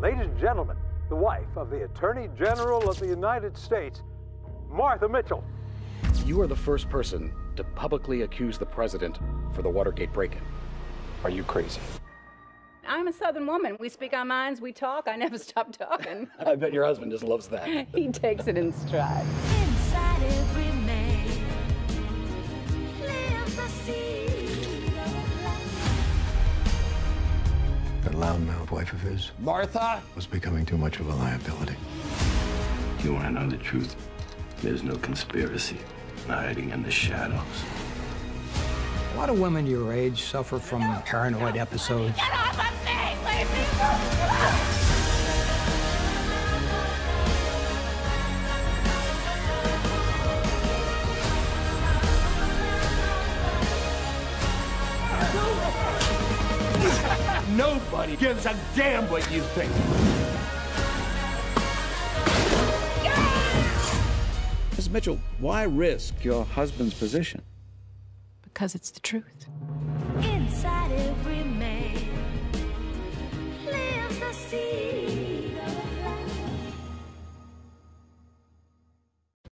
Ladies and gentlemen, the wife of the Attorney General of the United States, Martha Mitchell. You are the first person to publicly accuse the president for the Watergate break-in. Are you crazy? I'm a Southern woman. We speak our minds, we talk. I never stop talking. I bet your husband just loves that. He takes it in stride. Inside every man lives a seed of life. That loudmouth wife of his, Martha? was becoming too much of a liability. You want to know the truth? There's no conspiracy hiding in the shadows. A lot of women your age suffer from paranoid episodes. Get off of me! Leave me alone! Nobody gives a damn what you think. Mrs. Mitchell, why risk your husband's position? Because it's the truth.